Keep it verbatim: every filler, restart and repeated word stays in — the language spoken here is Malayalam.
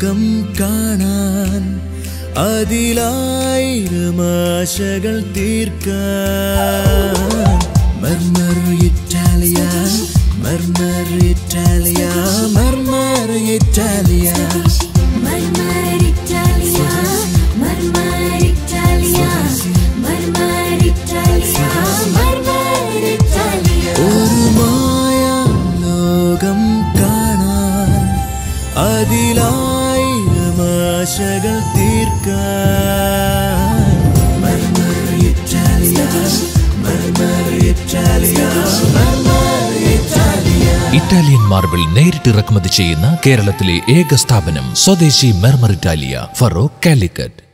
ലോകം കാണാൻ അതിലായിരം ആശകൾ തീർക്കാൻ മർമർ ഇറ്റാലിയ മർമർ ഇറ്റാലിയ മർമർ ഇറ്റാലിയ മർമർ ഇറ്റാലിയ മർമർ ഇറ്റാലിയ മർമർ ഇറ്റാലിയ മർമർ ഇറ്റാലിയ ഒരു മായ ലോകം കാണാൻ അതിലായിരം ആശകൾ തീർക്കാൻ മർമർ ഇറ്റാലിയ മർമർ ഇറ്റാലിയ മർമർ ഇറ്റാലിയ. ഇറ്റാലിയൻ മാർബിൾ നേരിട്ട് ഇറക്കുമതി ചെയ്യുന്ന കേരളത്തിലെ ഏക സ്ഥാപനം സ്വദേശി മെർമർ ഇറ്റാലിയ, ഫറോക്ക്, കാലിക്കറ്റ്.